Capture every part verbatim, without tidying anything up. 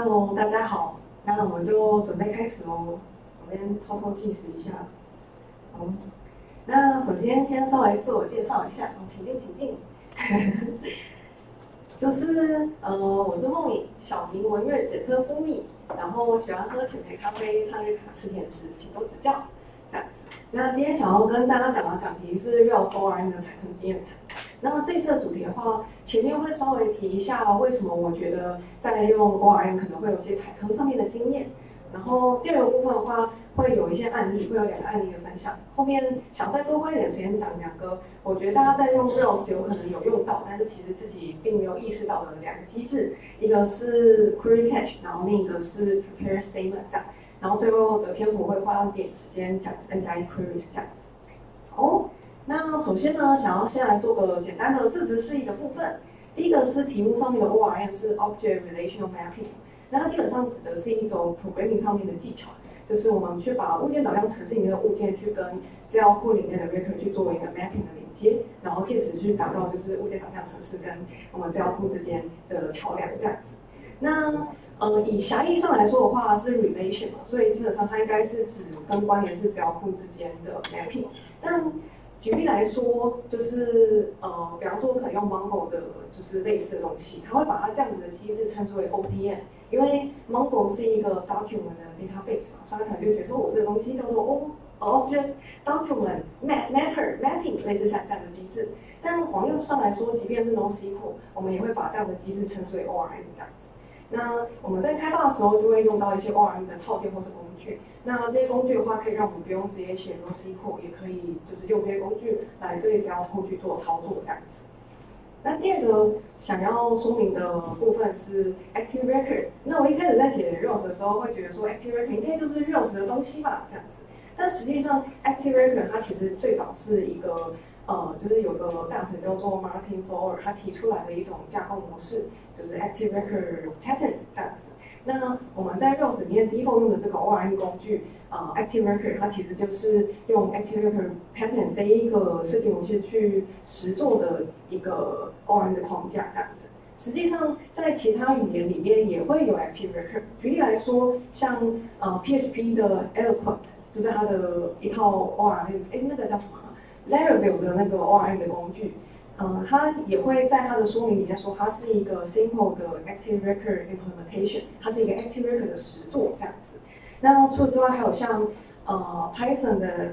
Hello，大家好，那我们就准备开始喽。我们偷偷计时一下。好，那首先先稍微自我介绍一下，请进，请进。就是呃，我是梦影，小名文月，简称蜂蜜。然后我喜欢喝浅焙咖啡，唱日卡，吃甜食，请多指教。这样子。那今天想要跟大家讲的讲题是 Rails O R M 的采坑经验谈。那这次的主题的话，前面会稍微提一下为什么我觉得在用 O R M 可能会有些采坑上面的经验。然后第二个部分的话，会有一些案例，会有两个案例的分享。后面想再多花一点时间讲两个，我觉得大家在用 Rails 有可能有用到，但是其实自己并没有意识到的两个机制，一个是 Query Cache， 然后另一个是 Prepare Statement 这样。然后最后的篇幅会花一点时间讲 N 加一 queries 这样子。好，那首先呢，想要先来做个简单的字词示意的部分。第一个是题目上面的 O R M 是 Object Relational Mapping， 那它基本上指的是一种 programming 上面的技巧，就是我们去把物件导向程式里面的物件去跟资料库里面的 record 去做一个 mapping 的连接，然后借此去达到就是物件导向程式跟我们资料库之间的桥梁这样子。那呃，以狭义上来说的话是 relation 嘛，所以基本上它应该是指跟关联式资料库之间的 mapping。但举例来说，就是呃，比方说我可能用 Mongo 的，就是类似的东西，它会把它这样子的机制称之为 O D M， 因为 Mongo 是一个 document 的 database 嘛，所以它可能就觉得说我这个东西叫做 O object document matter mapping， 类似像这样的机制。但广义上来说，即便是 NoSQL， 我们也会把这样的机制称之为 O R M 这样子。那我们在开发的时候就会用到一些 O R M 的套件或是工具。那这些工具的话，可以让我们不用直接写 NoSQL， 也可以就是用这些工具来对资料库去做操作这样子。那第二个想要说明的部分是 Active Record。那我一开始在写 Rails 的时候，会觉得说 Active Record 应该就是 Rails 的东西吧，这样子。但实际上 Active Record 它其实最早是一个呃，就是有个大神叫做 Martin Fowler， 他提出来的一种架构模式，就是 Active Record Pattern 这样子。那我们在 Rails 里面 default 用的这个 O R M 工具，呃 Active Record 它其实就是用 Active Record Pattern 这一个设计模式去实做的一个 O R M 的框架这样子。实际上，在其他语言里面也会有 Active Record。举例来说，像呃 P H P 的 Eloquent， 就是它的一套 O R M， 哎，那个叫什么 Laravel 的那个 O R M 的工具。呃，它也会在它的说明里面说，它是一个 simple 的 Active Record implementation， 它是一个 Active Record 的实作这样子。那除此之外，还有像呃 Python 的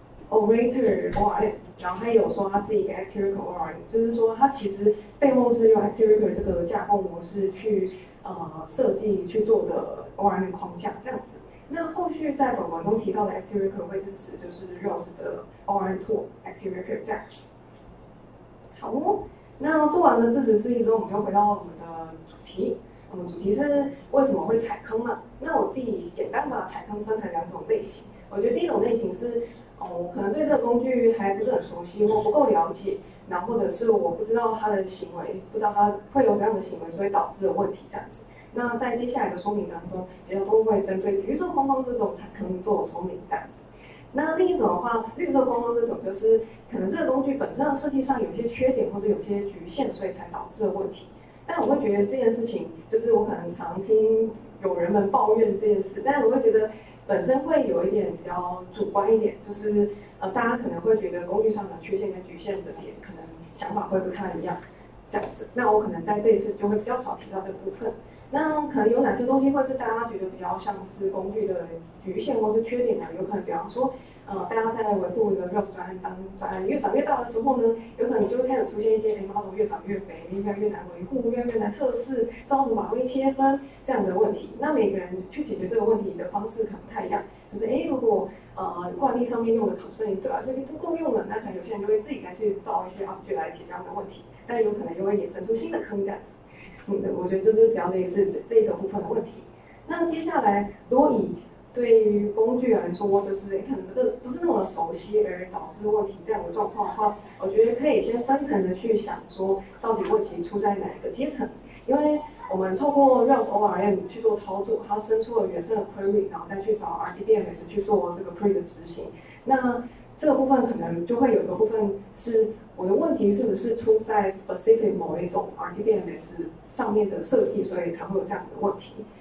Orator O R M， 然后它也有说它是一个 Active Record O R M， 就是说它其实背后是用 Active Record 这个架构模式去呃设计去做的 O R M 框架这样子。那后续在本文中提到的 Active Record 会是指就是 Rails 的 O R M tool Active Record 这样子。好哦，那做完了字词示意之后，我们就回到我们的主题。我们主题是为什么会踩坑嘛？那我自己简单把踩坑分成两种类型。我觉得第一种类型是，哦，可能对这个工具还不是很熟悉，或不够了解，然后或者是我不知道它的行为，不知道它会有怎样的行为，所以导致的问题这样子。那在接下来的说明当中，比较多会针对橘色框框这种踩坑做说明这样子。那另一种的话，绿色框框这种就是可能这个工具本身的设计上有些缺点或者有些局限，所以才导致的问题。但我会觉得这件事情，就是我可能常听有人们抱怨这件事，但是我会觉得本身会有一点比较主观一点，就是呃大家可能会觉得工具上的缺陷跟局限的点，可能想法会不太一样，这样子。那我可能在这一次就会比较少提到这个部分。那可能有哪些东西会是大家觉得比较像是工具的局限或是缺点呢？有可能比方说，呃，大家在维护一个 Rails 专案当专案越长越大的时候呢，有可能就会开始出现一些 model 越长越肥，越来越难维护，越来越难测试，不知道怎么把位切分这样的问题。那每个人去解决这个问题的方式可能不太一样，就是哎，如果呃惯例上面用的 constraint 对吧，所以不够用了，那可能有些人就会自己再去造一些 object 来解决他们的问题，但有可能又会衍生出新的坑这样子。嗯，我觉得这是比较类似这这一个部分的问题。那接下来，如果以对于工具来说，就是可能这不是那么熟悉而导致问题这样的状况的话，我觉得可以先分层的去想说，到底问题出在哪一个阶层？因为我们透过 Rails O R M 去做操作，它生出了原生的 query， 然后再去找 R D B M S 去做这个 query 的执行。那这个部分可能就会有一个部分是我的问题是不是出在 specific 某一种 R D B M S 上面的设计，所以才会有这样的问题。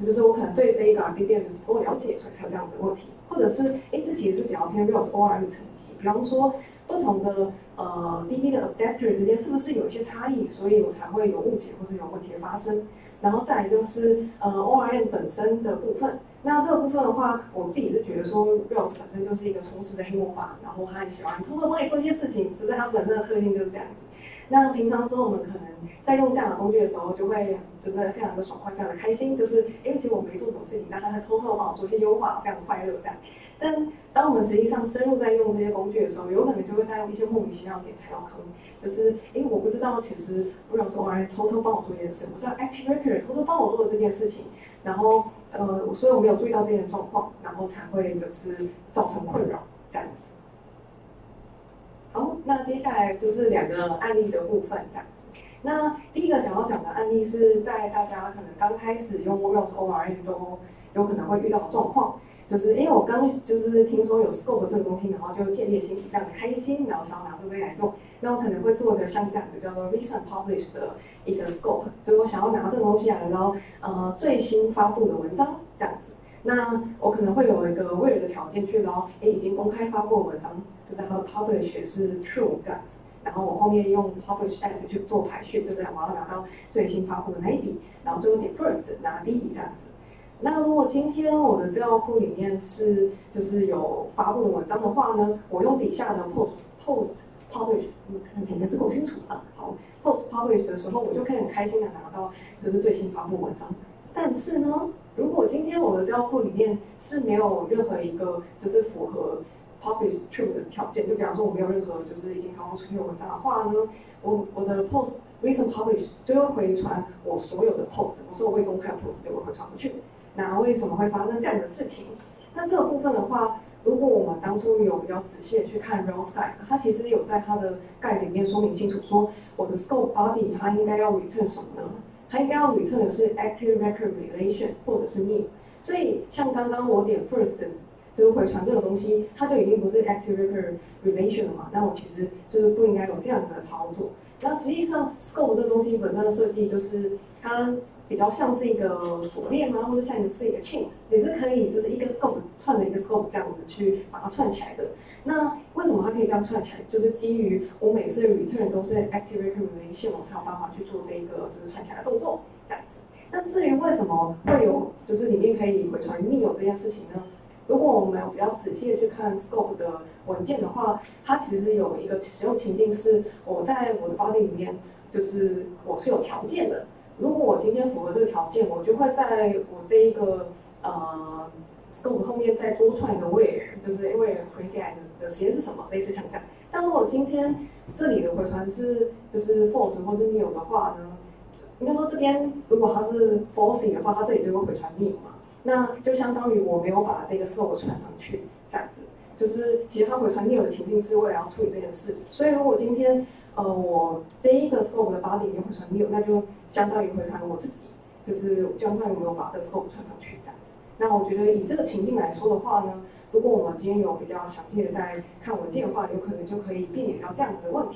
就是我可能对这一个 R D B M 不够了解，所以才有这样子的问题，或者是哎这其实是比较偏 Rails O R M 层级，比方说不同的呃 D B 的 adapter 之间是不是有一些差异，所以我才会有误解或者有问题的发生。然后再来就是呃 O R M 本身的部分，那这个部分的话，我自己是觉得说 Rails 本身就是一个充实的黑魔法，然后他很喜欢偷偷帮你做一些事情，就是它本身的特性就是这样子。那平常时候我们可能在用这样的工具的时候，就会就是非常的爽快，非常的开心，就是因为其实我没做什么事情，但他在偷偷帮我做一些优化，非常快乐这样。但当我们实际上深入在用这些工具的时候，有可能就会在用一些莫名其妙的点踩到坑，就是因为我不知道其实 Rails O R M 偷偷帮我做这件事，我知道 Active Record 偷偷帮我做的这件事情，然后呃，所以我没有注意到这些状况，然后才会就是造成困扰这样子。好，那接下来就是两个案例的部分，这样子。那第一个想要讲的案例是在大家可能刚开始用 Rails O R M 都有可能会遇到的状况，就是因为我刚就是听说有 Scope 这个东西，然后就建立欣喜，非常的开心，然后想要拿这个来用。那我可能会做一个像这样的叫做 Recent Published 的一个 Scope， 就是我想要拿这个东西来，然后呃最新发布的文章这样子。那我可能会有一个 where 的条件去捞，哎，已经公开发布的文章，就是它的 publish 是 true 这样子，然后我后面用 publish at 去做排序，就是我要拿到最新发布的那一笔，然后最后点 first 拿第一笔这样子。那如果今天我的资料库里面是就是有发布的文章的话呢，我用底下的 post post publish， 嗯，看起来是够清楚啊。好 ，post publish 的时候，我就可以很开心的拿到就是最新发布文章。但是呢，如果今天我的资料库里面是没有任何一个就是符合 publish true 的条件，就比方说我没有任何就是已经发布出去的文章的话呢，我我的 post recent publish 就会回传我所有的 post， 我所有未公开的 post 就会回传回去。那为什么会发生这样的事情？那这个部分的话，如果我们当初有比较仔细的去看 Rails Guide， 它其实有在它的 Guide 里面说明清楚，说我的 Scope Body 它应该要 return 什么呢？它应该要 return 的是 Active Record Relation 或者是 New。所以像刚刚我点 First 就是回传这个东西，它就已经不是 Active Record Relation 了嘛？那我其实就是不应该有这样子的操作。那实际上 Scope 这个东西本身的设计就是它比较像是一个锁链啊，或者像是一个 chain， 也是可以就是一个 scope 串的一个 scope 这样子去把它串起来的。那为什么它可以这样串起来？就是基于我每次 return 都是 active record relation， 我才有办法去做这一个就是串起来的动作这样子。那至于为什么会有就是里面可以回传 new 这件事情呢？如果我们有比较仔细的去看 scope 的文件的话，它其实有一个使用情境是我在我的 body 里面，就是我是有条件的。如果我今天符合这个条件，我就会在我这一个呃 scope 后面再多串一个 where， 就是因为 create 的实验是什么，类似像这样。但如果今天这里的回传是就是 false 或是 new 的话呢，应该说这边如果它是 false 的话，它这里就会回传 new 嘛，那就相当于我没有把这个 scope 传上去，这样子。就是其实它回传 new 的情境是为了要处理这件事，所以如果今天呃，我这一个 scope 的 body 里面回传 new， 那就相当于回传我自己，就是相当于我没有把这个 scope 传上去这样子。那我觉得以这个情境来说的话呢，如果我们今天有比较详细的在看文件的话，有可能就可以避免掉这样子的问题。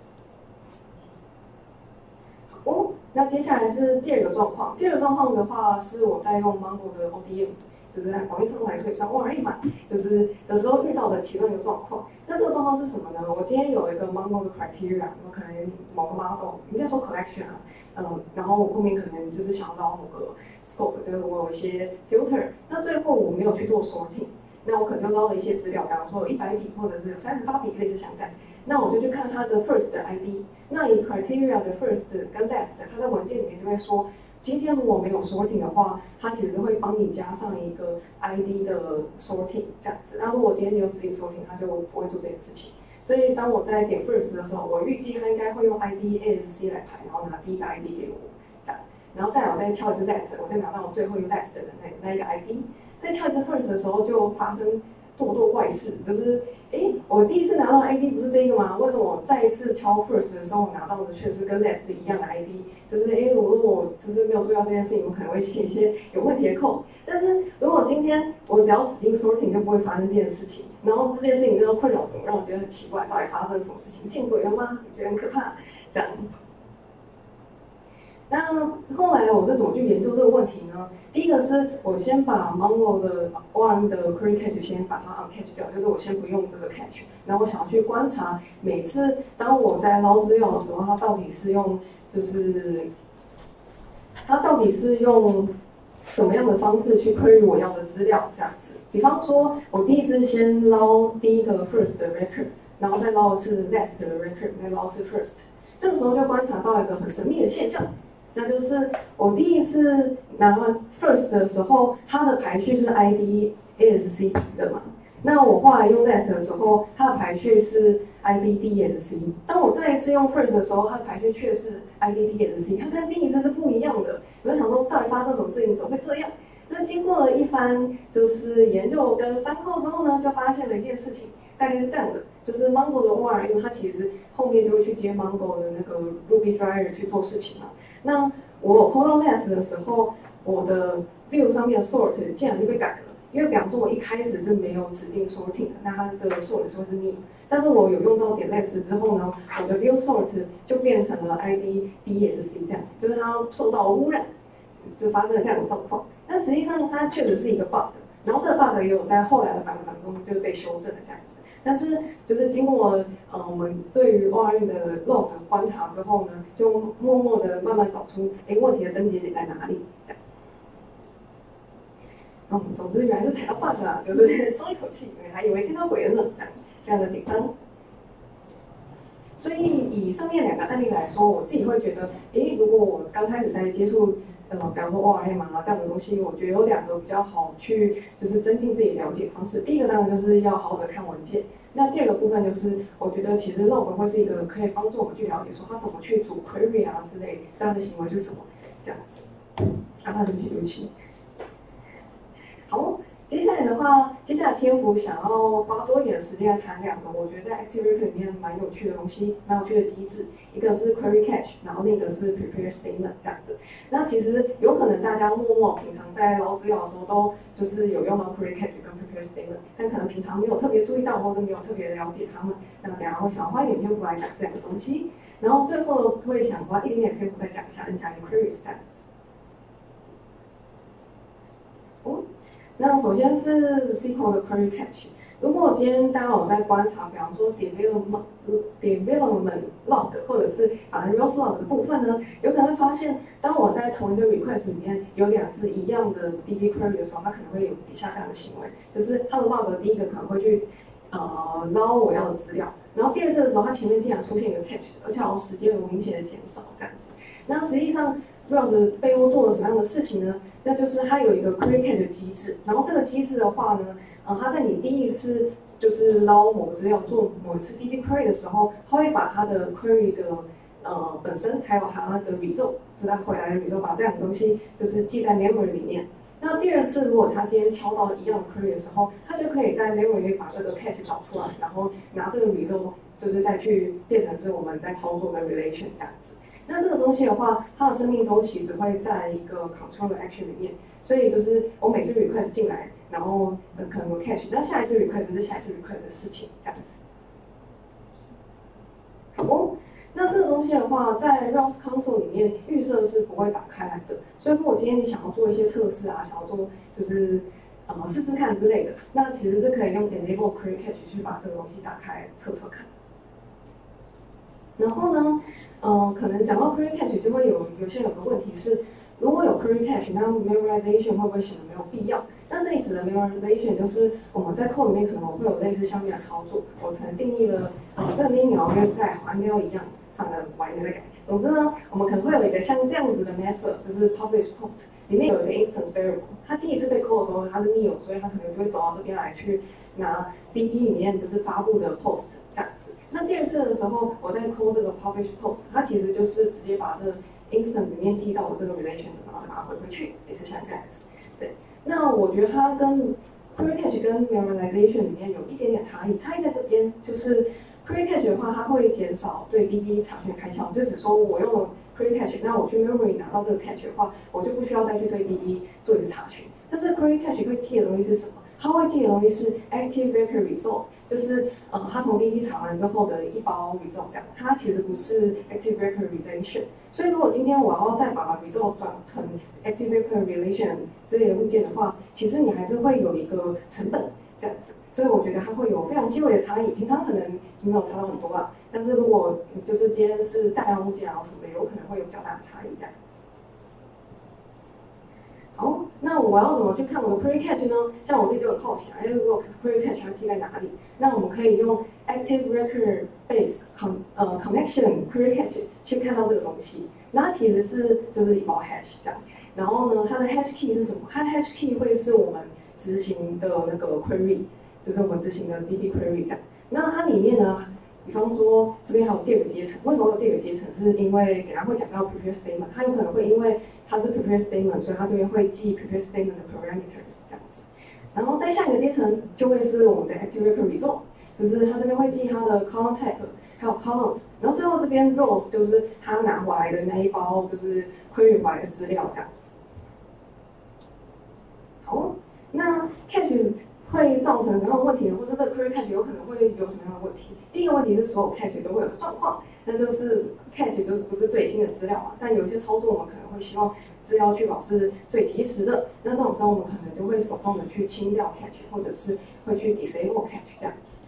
好哦，那接下来是第二个状况。第二个状况的话，是我在用 Mongo 的 O D M。就是在广义上来说也算 O R M 嘛，就是的时候遇到的其中一个状况。那这个状况是什么呢？我今天有一个 Mongo 的 criteria， 我可能某个 model， 应该说 collection 啊，嗯，然后我后面可能就是想要到某个 scope， 就是我有一些 filter， 那最后我没有去做 sorting， 那我可能就捞了一些资料，比方说有一百笔或者是三十八笔，类似像这样。那我就去看它的 first 的 I D， 那以 criteria 的 first 跟 last， 它在文件里面就会说。今天如果没有 sorting 的话，它其实会帮你加上一个 I D 的 sorting 这样子。那如果今天你有指定 sorting， 它就不会做这件事情。所以当我在点 first 的时候，我预计它应该会用 I D A S C 来排，然后拿第一个 I D 给我，这样。然后再我再跳一次 last， 我就拿到我最后一个 last 的那那一个 I D。在跳一次 first 的时候，就发生咄咄怪事，就是哎，我第一次拿到的 I D 不是这个吗？为什么我再一次敲 first 的时候拿到的却是跟 last 一样的 I D？ 就是哎，如果我就是没有注意到这件事情，我可能会写一些有问题的 code。但是如果今天我只要指定 sorting， 就不会发生这件事情。然后这件事情这个困扰我，让我觉得很奇怪，到底发生什么事情？见鬼了吗？我觉得很可怕。这样。 那后来我是怎么去研究这个问题呢？第一个是我先把 Mongo 的 O R M 的 query catch 先把它 uncatch 掉，就是我先不用这个 catch， 然后我想要去观察每次当我在捞资料的时候，它到底是用就是它到底是用什么样的方式去 query 我要的资料这样子。比方说，我第一次先捞第一个 first 的 record， 然后再捞一次 last 的 record， 再捞一次 first。这个时候就观察到一个很神秘的现象，那就是我第一次拿 first 的时候，它的排序是 I D A S C 的嘛。那我后来用 last 的时候，它的排序是 I D D S C。当我再一次用 first 的时候，它的排序却是 I D D S C， 它跟第一次是不一样的。我就想说，到底发生什么事情，怎么会这样？那经过了一番就是研究跟翻扣之后呢，就发现了一件事情，大概是这样的，就是 Mongo 的 O R M 它其实后面就会去接 Mongo 的那个 Ruby Driver 去做事情嘛。那我 call 到 last 的时候，我的 view 上面的 sort 竟然就被改了。因为比方说，我一开始是没有指定 sorting 的，那它的 sort 说是 me， 但是我有用到点 last 之后呢，我的 view sort 就变成了 I D D S C 这样，就是它受到污染，就发生了这样的状况。但实际上它确实是一个 bug， 然后这个 bug 也有在后来的版本当中就是被修正了这样子。但是就是经过呃我们对于 O R M 的 log 观察之后呢，就默默的慢慢找出哎问题的症结点在哪里这样。嗯，总之原来是踩到 bug 啊，就是松一口气，还以为见到鬼了呢，这样非常的紧张。所以以上面两个案例来说，我自己会觉得，诶，如果我刚开始在接触，呃，比方说 O R M 啊这样的东西，我觉得有两个比较好去就是增进自己了解方式。第一个当然就是要好好的看文件，那第二个部分就是我觉得其实 log 会是一个可以帮助我们去了解说他怎么去组 query 啊之类这样的行为是什么，这样子。啊，对不起，对不起。好，接下来的话，接下来篇幅想要花多一点时间来谈两个我觉得在 Active Record 里面蛮有趣的东西，蛮有趣的机制。一个是 Query Catch， 然后另一个是 Prepare Statement 这样子。那其实有可能大家默默平常在捞资料的时候都就是有用到 Query Catch 跟 Prepare Statement， 但可能平常没有特别注意到，或者没有特别了解它们。那等一下我想要花一点篇幅来讲这两个东西，然后最后会想花一点点篇幅再讲一下 N 加一 Queries 这样子。哦。那首先是 S Q L 的 Query Catch。如果今天大家有在观察，比方说 development development log 或者是反正 Rails log 的部分呢，有可能会发现，当我在同一个 request 里面有两只一样的 D B query 的时候，它可能会有以下这样的行为，就是它的 log 第一个可能会去呃捞我要的资料，然后第二次的时候，它前面竟然出现一个 catch， 而且好像时间有明显的减少这样子。那实际上 Rails 背后做了什么样的事情呢？那就是它有一个 query catch 的机制，然后这个机制的话呢，呃，它在你第一次就是捞某个资料做某一次 D B query 的时候，它会把它的 query 的呃本身还有它的 result， 直到回来的 result， 把这两个东西就是记在 memory 里面。那第二次如果它今天敲到一样的 query 的时候，它就可以在 memory 里把这个 catch 找出来，然后拿这个 result 就是再去变成是我们在操作的 relation 这样子。那这个东西的话，它的生命周期只会在一个 control 的 action 里面，所以就是我每次 request 进来，然后呃可能有 catch， 那下一次 request 是下一次 request 的事情，这样子。好，那这个东西的话，在 Rails console 里面预设是不会打开来的，所以如果今天你想要做一些测试啊，想要做就是呃试试看之类的，那其实是可以用 enable query catch 去把这个东西打开测测看。然后呢？呃，可能讲到 query catch 就会有有些有个问题是，如果有 query catch， 那 memorization 会不会显得没有必要？那这里指的 memorization 就是我们在 code 里面可能我会有类似下面的操作，我可能定义了呃这个 name 描跟盖好像没有一样，上个晚一点再改。总之呢，我们可能会有一个像这样子的 method， 就是 publish post， 里面有一个 instance variable， 它第一次被 call 的时候它是 new， 所以它可能就会走到这边来去拿 D B 里面就是发布的 post 这样子。那第二次的时候，我在 call 这个 publish post， 它其实就是直接把这个 instance 里面记到的这个 relation， 然后再把它回回去，也是像这样子。对，那我觉得它跟 query catch 跟 memorization 里面有一点点差异，差异在这边就是 query catch 的话，它会减少对 D B 查询的开销，就只说我用了 query catch， 那我去 memory 拿到这个 catch 的话，我就不需要再去对 D B 做一次查询。但是 query catch 会贴的东西是什么？ 它会记的东西是 active record result， 就是呃它从 D B 查完之后的一包 result 这样，它其实不是 active record relation。所以如果今天我要再把 result 转成 active record relation 之类的物件的话，其实你还是会有一个成本这样子。所以我觉得它会有非常细微的差异，平常可能没有差到很多啦，但是如果就是今天是大量物件啊什么的，有可能会有较大的差异这样。好，那我要怎么去看我的 query catch 呢？像我自己就很好奇啊，因为如果 query catch 它记在哪里，那我们可以用 active record base con 呃 connection query catch 去看到这个东西。那它其实是就是一包 hash 这样，然后呢，它的 hash key 是什么？它的 hash key 会是我们执行的那个 query。就是我们执行的 D B query 这样，那它里面呢，比方说这边还有第二个阶层，为什么有第二个阶层？是因为等下会讲到 prepare statement， 它有可能会因为它是 prepare statement， 所以它这边会记 prepare statement 的 parameters 这样子。然后再下一个阶层就会是我们的 active record result， 就是它这边会记它的 column type， 还有 columns， 然后最后这边 rows 就是它拿回来的那一包就是 query 回来的资料这样子。好，那 catch 会造成什么样的问题呢？或者这个 query catch 有可能会有什么样的问题？第一个问题是所有 catch 都会有的状况，那就是 catch 就是不是最新的资料嘛，但有一些操作我们可能会希望资料确保是最及时的，那这种时候我们可能就会手动的去清掉 catch， 或者是会去 disable catch 这样子。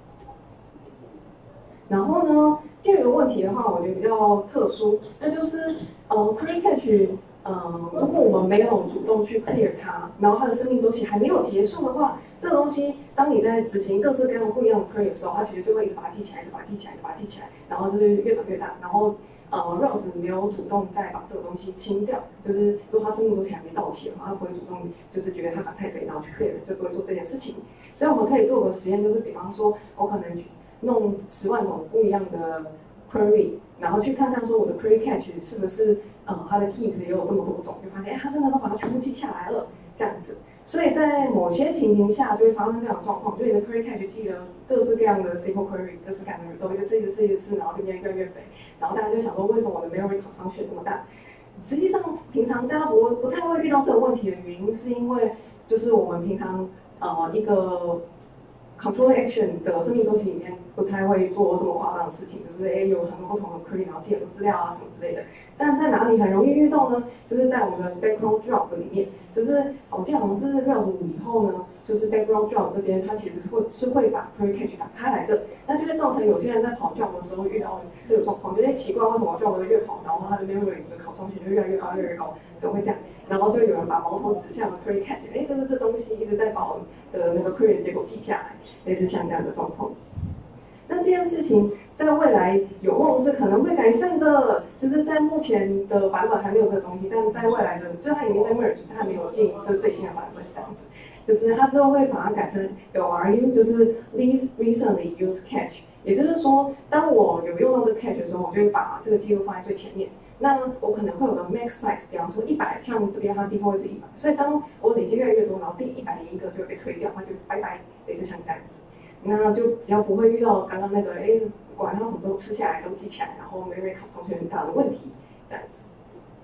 然后呢，第二个问题的话，我觉得比较特殊，那就是呃 query catch。嗯，如果我们没有主动去 clear 它，然后它的生命周期还没有结束的话，这个东西当你在执行各式各样不一样的 query 的时候，它其实就会一直把它记起来，一直把它记起来，一直把它记起来，然后就是越长越大。然后呃 Rails 没有主动再把这个东西清掉，就是如果它生命周期还没到期的话，它不会主动就是觉得它长太肥，然后去 clear， 就不会做这件事情。所以我们可以做个实验，就是比方说我可能弄十万种不一样的 query， 然后去看看说我的 query catch 是不是呃它的 keys 也有这么多种，就发现哎它真的都把它全部记下来了这样子。所以在某些情形下就会发生这样的状况，就你的 query catch 记了各式各样的 S Q L query， 各式各样的 result， 一直试一直试一直试，然后就变得越来越肥，然后大家就想说为什么我的 memory consumption 那么大？实际上平常大家不不太会遇到这个问题的原因，是因为就是我们平常呃一个control action 的生命周期里面不太会做这么夸张的事情，就是哎有很多不同的 query， 然后记很多资料啊什么之类的。但在哪里很容易遇到呢？就是在我们的 background job 里面，就是我记得好像是 Rails 五以后呢，就是 background job 这边它其实会是会把 query catch 打开来的，那就会造成有些人在跑 job 的时候遇到这个状况，就会奇怪为什么 job 的越跑，然后它的 memory 的考上去就越来越高越来越高，怎么会这样？然后就有人把矛头指向了 query catch， 哎，这个这东西一直在把我的那个 query 的结果记下来，类似像这样的状况。那这件事情在未来有望是可能会改善的，就是在目前的版本还没有这个东西，但在未来的，就是它已经在 merge， 它还没有进这最新的版本这样子，就是它之后会把它改成 L R U， 就是 least recently used catch， 也就是说，当我有用到这个 catch 的时候，我就会把这个记录放在最前面。那我可能会有个 max size， 比方说一百，像这边它 default 是一百，所以当我累积越来越多，然后第一百零一个就会被推掉，它就拜拜，类似像这样子。那就比较不会遇到刚刚那个，哎，管它什么都吃下来，都记起来，然后 memory 考上去很大的问题，这样子。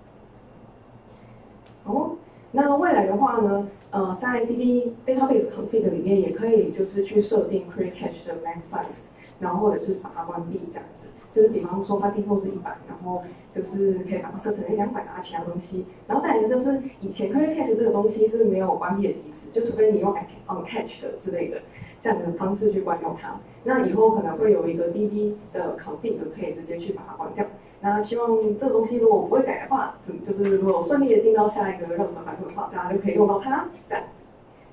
哦，那未来的话呢，呃，在 D B database config 里面也可以就是去设定 query catch 的 max size， 然后或者是把它关闭这样子。就是比方说它 default 是一百，然后就是可以把它设成两百啊其他东西。然后再来就是以前 query catch 这个东西是没有关闭的机制，就除非你用 on catch 的之类的。这样的方式去关掉它，那以后可能会有一个 D B 的 config 可以直接去把它关掉。那希望这个东西如果不会改的话，就就是如果顺利的进到下一个 Rails 版本的话，大家就可以用到它这样子。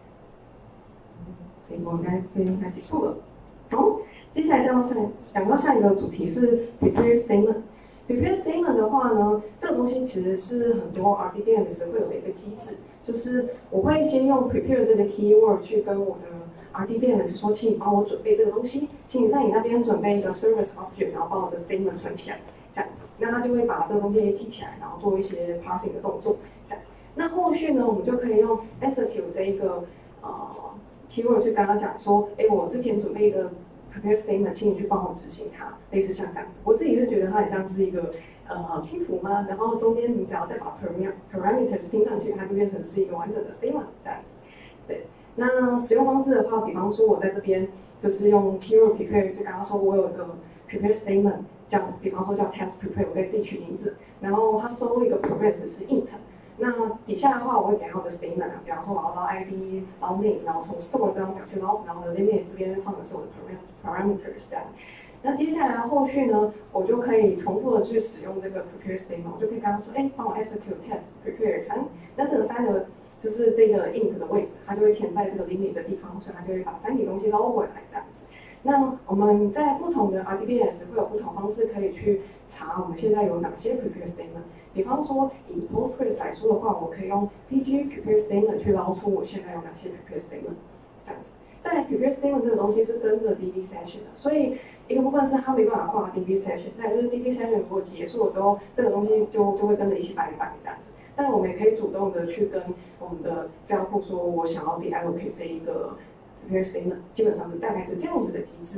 所以我们应该这边应该结束了。好，接下来讲到下讲到下一个主题是 prepare statement。prepare statement 的话呢，这个东西其实是很多 R D B M S 会有的一个机制，就是我会先用 prepare 这个 keyword 去跟我的R D B M S 说，请你帮我准备这个东西，请你在你那边准备一个 service object， 然后把我的 statement 存起来，这样子，那它就会把这个东西记起来，然后做一些 parsing 的动作，这样。那后续呢，我们就可以用 execute 这一个呃 keyword 去跟他讲说，哎，我之前准备的 prepare statement， 请你去帮我执行它，类似像这样子。我自己是觉得它很像是一个呃拼图嘛，然后中间你只要再把 parameters 拼上去，它就变成是一个完整的 statement 这样子，对。 那使用方式的话，比方说我在这边就是用 keyword prepare， 就刚刚说我有一个 prepare statement， 这样，比方说叫 test prepare， 我可以自己取名字，然后它收入一个 parent 是 int。那底下的话，我会给它的 statement 啊，比方说我要捞 I D， 捞 name， 然后从 store 这张表去捞，然后呢 limit 这边放的是我的 parameters 这样。那接下来后续呢，我就可以重复的去使用这个 prepare statement， 我就可以跟他说，哎，帮我 execute test prepare 三，那这个三的就是这个 int 的位置，它就会填在这个 limit 的地方，所以它就会把三个东西捞回来这样子。那我们在不同的 R D B S 会有不同方式可以去查我们现在有哪些 prepare statement。比方说以 Postgres 来说的话，我可以用 P G prepare statement 去捞出我现在有哪些 prepare statement， 这样子。在 prepare statement 这个东西是跟着 D B session 的，所以一个部分是它没办法跨 D B session， 再来就是 D B session 如果结束了之后，这个东西就就会跟着一起拜拜这样子。但我们也可以主动的去跟我们的交互说，我想要 deallocate 这一个 prepare statement， 基本上是大概是这样子的机制。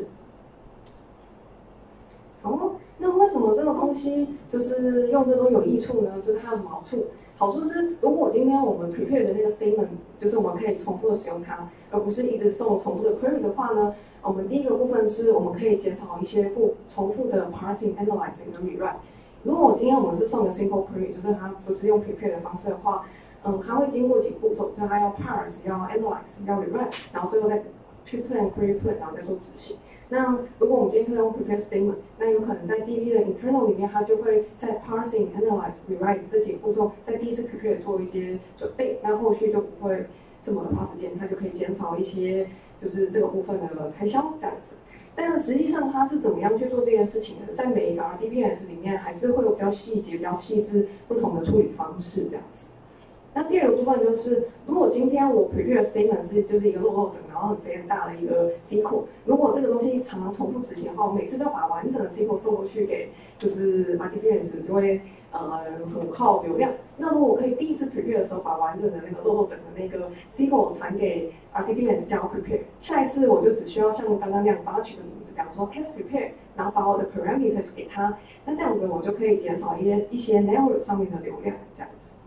好，那为什么这个东西就是用这种有益处呢？就是它有什么好处？好处是，如果今天我们 prepare 的那个 statement， 就是我们可以重复的使用它，而不是一直送重复的 query 的话呢，我们第一个部分是我们可以减少一些不重复的 parsing、analyzing 跟 rewrite。如果今天我们是送的 simple query， 就是它不是用 prepare 的方式的话，嗯，它会经过几个步骤，就是它要 parse、要 analyze、要 rewrite， 然后最后再去 plan query plan， 然后再做执行。那如果我们今天可以用 prepare statement， 那有可能在 D B 的 internal 里面，它就会在 parsing、analyze、rewrite 这几个步骤，在第一次 prepare 做一些准备，那后续就不会这么的花时间，它就可以减少一些就是这个部分的开销这样子。但实际上它是怎么样去做这件事情的？在每一个 R D B S 里面，还是会有比较细节、比较细致不同的处理方式这样子。那第二个部分就是，如果今天我 prepare statement 是就是一个漏漏的，然后很非常大的一个 S Q L， 如果这个东西常常重复执行的话，我每次都要把完整的 S Q L 送过去给就是 R D B S， 就会呃很耗流量。那如果我可以第一次 prepare 的时候把完整的那个漏漏等的那个 S Q L 传给 R D B S 叫 prepare， 下一次我就只需要像刚刚那样帮他取个名字，比方说 test prepare， 然后把我的 parameters 给他，那这样子我就可以减少一些一些 network 上面的流量这样子。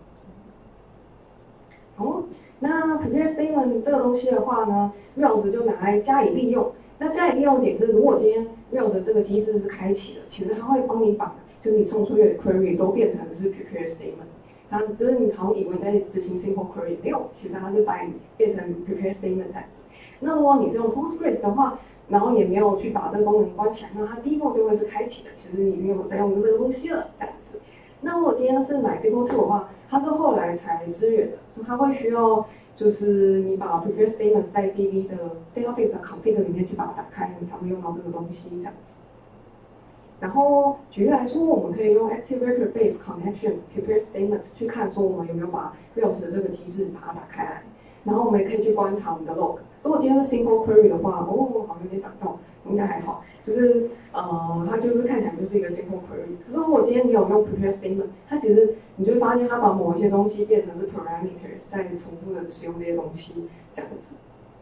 哦，那 prepare statement 这个东西的话呢 ，Rails 就拿来加以利用。那加以利用点是，如果今天 Rails 这个机制是开启的，其实它会帮你把就是你送出去的 query 都变成是 prepare statement。它就是你好像以为你在执行 simple query， 没有，其实它是把你变成 prepare statement 这样子。那如果你是用 Postgres 的话，然后也没有去把这个功能关起来，那它 default 就会是开启的。其实你已经有在用这个东西了，这样子。那如果今天是买 S Q L two 的话，它是后来才支援的，所以它会需要就是你把 prepare statement 在 D B 的 database 的 config 里面去把它打开，你才会用到这个东西这样子。然后举例来说，我们可以用 Active Record Base Connection prepare statement 去看说我们有没有把 Rails 的这个机制把它打开来，然后我们也可以去观察我们的 log。如果今天是 simple query 的话，哦，好像有点挡到，应该还好，就是呃，它就是看起来就是一个 simple query。可是如果今天你有用 prepare statement， 它其实你就会发现它把某一些东西变成是 parameters， 再重复的使用这些东西这样子。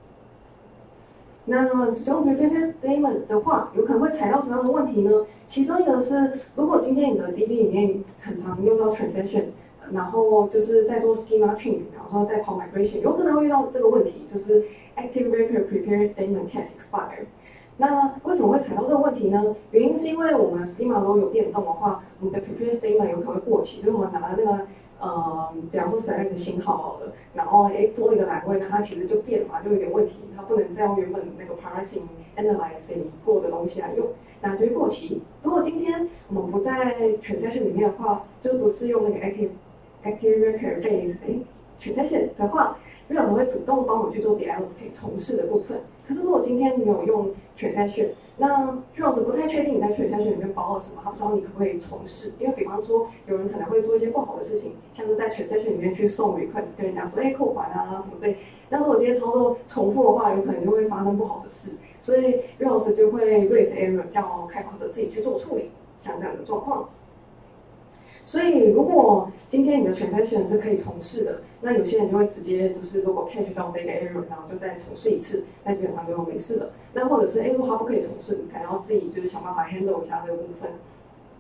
那使用 prepare statement 的话，有可能会踩到什么样的问题呢？其中一个是，如果今天你的 D B 里面很常用到 transaction， 然后就是在做 schema change， 然后在跑 migration， 有可能会遇到这个问题，就是 active record prepare statement catch expire。那为什么会踩到这个问题呢？原因是因为我们 schema 都有变动的话，我们的 prepare statement 有可能会过期，就是我们拿的那个呃，比方说 select 型号好了，然后哎多了一个栏位，那它其实就变了嘛，就有点问题，它不能再用原本那个 parsing、analyzing 过的东西来用，那就会过期。如果今天我们不在 transaction 里面的话，就不是用那个 active active record base 哎 transaction 的话 ，Rails 会主动帮我们去做 deallocate 重试的部分。可是如果今天你有用 transaction， 那 Rails 不太确定你在 transaction 里面包了什么，他不知道你可不可以重试。因为比方说，有人可能会做一些不好的事情，像是在 transaction 里面去送 request 跟人家说，哎，扣款啊什么之类。那如果这些操作重复的话，有可能就会发生不好的事。所以 Rails 就会 raise error， 叫开发者自己去做处理，像这样的状况。所以，如果今天你的 transaction 是可以重试的，那有些人就会直接就是如果 catch 到这个 error， 然后就再重试一次，那基本上就没事了。那或者是，哎，如果它不可以重试，你可能要自己就是想办法 handle 一下这个部分。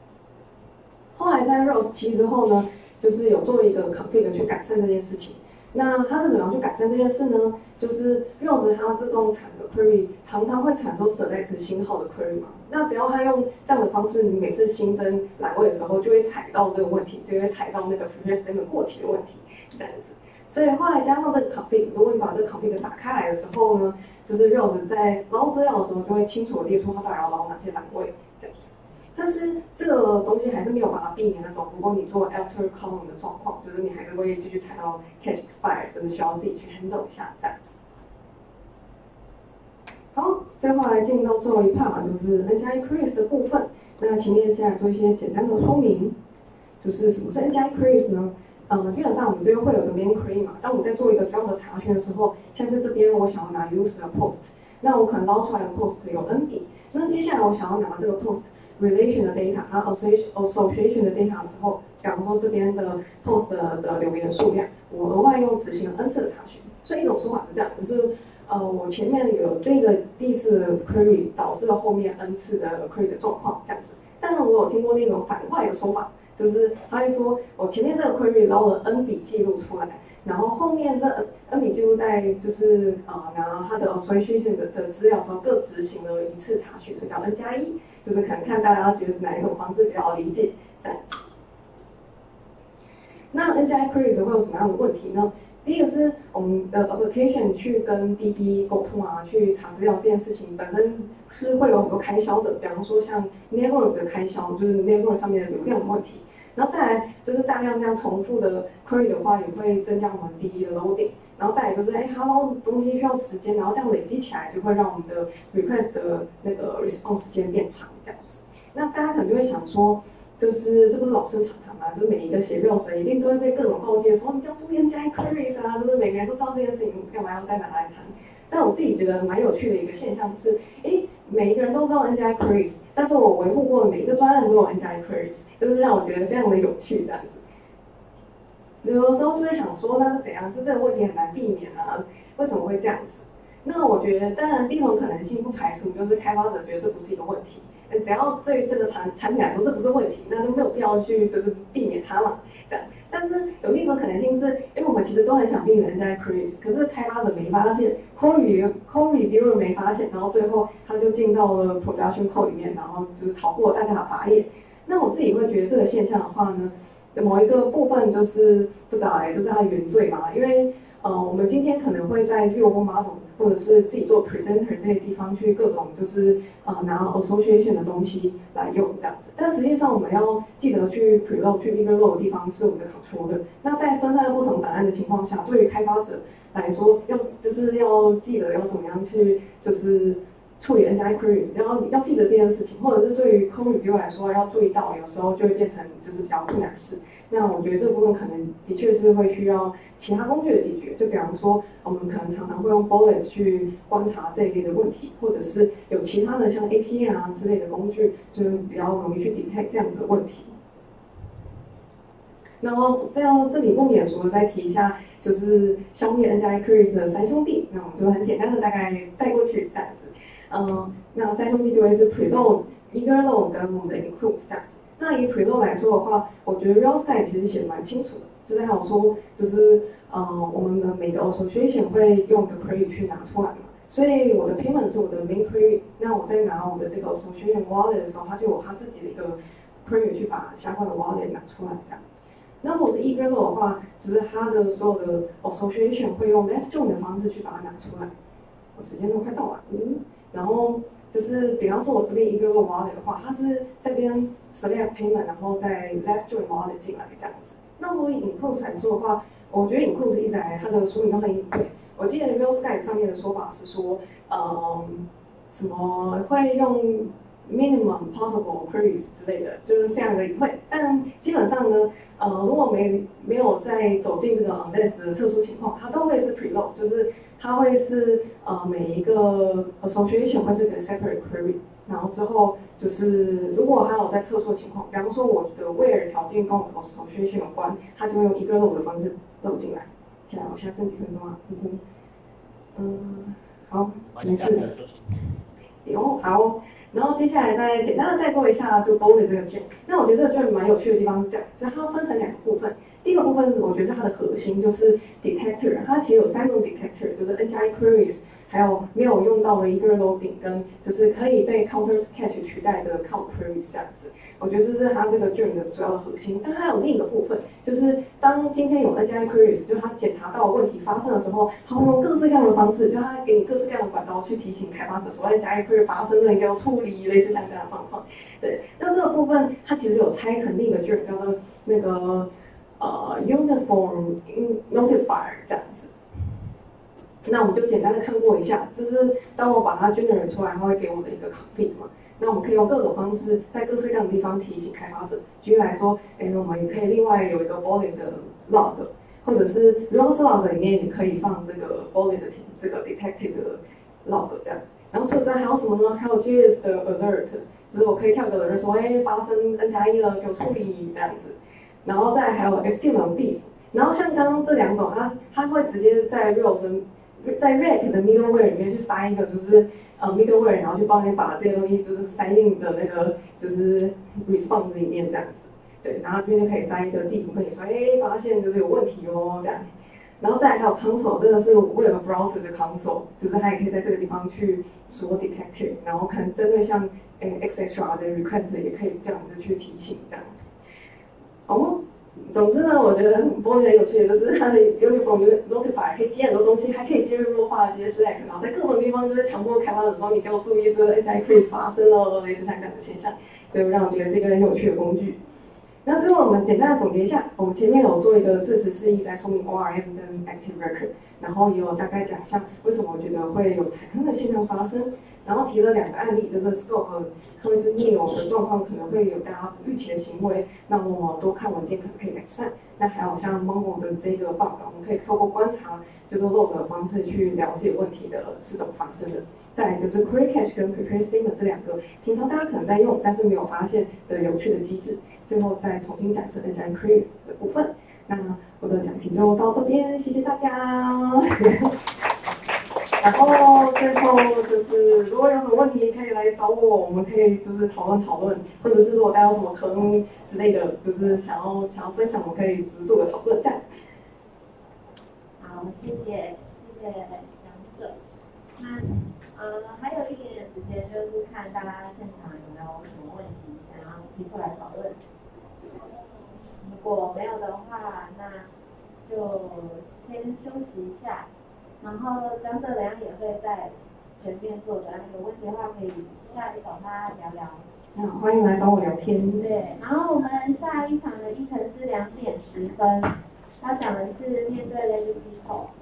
后来在 Rails 七之后呢，就是有做一个 config 去改善这件事情。 那它是怎么样去改善这件事呢？就是 Rails 它自动产的 query 常常会产出 select 星号的 query 嘛。那只要它用这样的方式，你每次新增栏位的时候，就会踩到这个问题，就会踩到那个 previous statement 过期的问题，这样子。所以后来加上这个 config， 如果你把这个 config 打开来的时候呢，就是 Rails 在捞资料的时候，就会清楚的列出它到底要捞哪些栏位，这样子。但是这个东西还是没有办法避免那种，如果你做 alter column 的状况，就是你还是会继续踩到 catch expire， 就是需要自己去 handle 一下这样子。好，最后来进到最后一 part， 就是 N 加 queries 的部分。那前面先来做一些简单的说明，就是什么是 N 加 queries 呢？嗯，基本上我们这边会有个 main query 嘛。当我们在做一个主要的查询的时候，像是这边我想要拿 user 的 post， 那我可能捞出来的 post 有 n 笔，那接下来我想要拿这个 post relation 的 data， 它 association 的 data 的时候，比方说这边的 post 的, 的留言数量，我额外用执行了 n 次的查询。所以一种说法是这样，就是呃我前面有这个第一次的 query 导致了后面 n 次的 query 的状况这样子。但是我有听过那种反过来的说法，就是他会说我前面这个 query 捞了 n 笔记录出来，然后后面这 n 笔记录在就是呃拿它的 association 的的资料的时候各执行了一次查询，所以叫 n 加一。就是可能看大家觉得哪一种方式比较好理解，这样子。那 N 加 queries 会有什么样的问题呢？第一个是我们的 application 去跟 D B 沟通啊，去查资料这件事情本身是会有很多开销的，比方说像 network 的开销，就是 network 上面的流量的问题。然后再来就是大量这样重复的 query 的话，也会增加我们 D B 的 loading。然后再来就是，哎，它捞东西需要时间，然后这样累积起来，就会让我们的 request 的那个 response 时间变长，这样子。那大家可能就会想说，就是这不是老生常谈嘛，就是每一个写 Rails 的一定都会被各种告诫说，你要注意 N 加 queries 啊，就是每个人都知道这件事情，干嘛要再拿来谈？但我自己觉得蛮有趣的一个现象是，哎，每一个人都知道 N 加 queries， 但是我维护过的每一个专案都有 N 加 queries， 就是让我觉得非常的有趣，这样子。有的时候就会想说，那是怎样？是这个问题很难避免啊？为什么会这样子？那我觉得，当然第一种可能性不排除就是开发者觉得这不是一个问题，只要对这个产产品来说这不是问题，那就没有必要去就是避免它嘛，这样。但是有另一种可能性是，因为我们其实都很想避免 N 加 queries， 可是开发者没发现 ，code review code reviewer 没发现，然后最后他就进到了 production code 里面，然后就是逃过大家的法眼。那我自己会觉得这个现象的话呢，某一个部分就是不知道哎，就是它原罪嘛，因为呃我们今天可能会在 view 或 model 或者是自己做 presenter 这些地方去各种就是呃拿 association 的东西来用这样子，但实际上我们要记得去 preload 去 overload 的地方是我们的 controller。那在分散不同档案的情况下，对于开发者来说，要就是要记得要怎么样去就是处理 N 加 queries， 要要记得这件事情，或者是对于 code review 来说要注意到，有时候就会变成就是比较困难的事。那我觉得这部分可能的确是会需要其他工具的解决，就比方说我们可能常常会用 bullet 去观察这一类的问题，或者是有其他的像 A P I 啊之类的工具，就是比较容易去 detect 这样子的问题。然后这样这里不免俗的再提一下，就是消灭 N 加 queries 的三兄弟，那我们就很简单的大概带过去这样子。嗯，那三兄弟就会是 preload、eagerload 跟我们的 include 这样子。那以 preload 来说的话，我觉得 Rails guide 其实写的蛮清楚的，就是还有说，就是呃我们的每个 association 会用个 query 去拿出来嘛，所以我的 payment 是我的 main query， 那我在拿我的这个 association wallet 的时候，它就有它自己的一个 query 去把相关的 wallet 拿出来这样。那如果是 eagerload 的话，只是它的所有的 association 会用 left join 的方式去把它拿出来。我时间都快到了，嗯，然后就是比方说我这边 eagerload wallet 的话，它是这边 select payment， 然后再 left join wallet 进来这样子。那如果以 include 来说的话，我觉得 include 一直来它的说明都很隐晦。我记得 Rails guide 上面的说法是说，嗯，什么会用 minimum possible queries 之类的，就是非常的隐晦。但基本上呢，呃，如果没没有再走进这个 unless 的特殊情况，它都会是 preload， 就是它会是呃每一个 association 会是个 separate query， 然后之后就是如果还有在特殊的情况，比方说我的 where 条件跟我的 association 有关，它就会用一个 load 的方式漏进来。天啊，我现在剩几分钟啊？嗯哼，嗯，好，没事。有好。然后接下来再简单的带过一下就 bullet 这个卷。那我觉得这个卷蛮有趣的地方是这样，就是它分成两个部分。第第一个部分我觉得是它的核心，就是 detector， 它其实有三种 detector， 就是 N 加一 queries， 还有没有用到的 eager loading， 跟就是可以被 counter cache 取代的 count queries 这样子。我觉得这是它这个卷的主要的核心。但它有另一个部分，就是当今天有 N 加一 queries， 就它检查到问题发生的时候，它会用各式各样的方式，就它给你各式各样的管道去提醒开发者说 N 加一 query 发生了，应该要处理，类似像这样的状况。对，那这个部分它其实有拆成另一个卷，叫做那个呃 uniform notifier 这样子。那我们就简单的看过一下，这是当我把它 generate 出来，它会给我的一个 config 嘛。那我们可以用各种方式，在各式各样的地方提醒开发者。举例来说，哎，我们也可以另外有一个 Boolean 的 log， 或者是 Rows log 里面也可以放这个 Boolean 的这个 detected 的 log 这样。然后除此之外还有什么呢？还有 J S 的 alert， 就是我可以跳个 alert 说，哎，发生 N 加一了，给我处理这样子。然后再还有 S Q L diff， 然后像刚刚这两种，它它会直接在 Rows 在 rack 的 middleware 里面去塞一个，就是呃 middleware， 然后去帮你把这些东西就是塞进的那个就是 response 里面这样子，对，然后这边就可以塞一个地图跟你说，哎，发现就是有问题哦这样，然后再来还有 console， 这个是为了 browser 的 console， 就是它也可以在这个地方去说 detected， 然后可能针对像呃 X X R 的 request 也可以这样子去提醒这样，哦。总之呢，我觉得很 Boolean 很有趣的就是它的 uniform notifier 可以接很多东西，还可以接入弱化的这些 select， 然后在各种地方就是强迫开发者说你给我注意这个 N 加一 queries 发生了，类似像这样的现象，所以让我觉得是一个很有趣的工具。那最后我们简单的总结一下，我们前面有做一个字词示意在说明 O R M 跟 Active Record， 然后也有大概讲一下为什么我觉得会有踩坑的现象发生，然后提了两个案例，就是 Scope 特别是 Neo 的状况可能会有大家不预期的行为，那我们多看文件可能可以改善。那还有像 Mongo 的这个 bug， 我们可以透过观察这个 log 的方式去了解问题的是怎么发生的。再来就是 Query Cache 跟 Prepare Statement 这两个平常大家可能在用，但是没有发现的有趣的机制。最后再重新展示 N 加一 queries 的部分。那我的讲题就到这边，谢谢大家。然后最后就是，如果有什么问题可以来找我，我们可以就是讨论讨论，或者是如果大家有什么坑之类的，就是想要想要分享，我们可以只是做个讨论这样。 好，谢谢谢谢讲者。那呃还有一点点时间，就是看大家现场有没有什么问题想要提出来讨论。如果没有的话，那就先休息一下。然后讲者等下也会在前面坐着，有问题的话可以私下里找他聊聊。 那欢迎来找我聊天。 对，然后我们下一场的议程是两点十分，要讲的是面对 legacy code。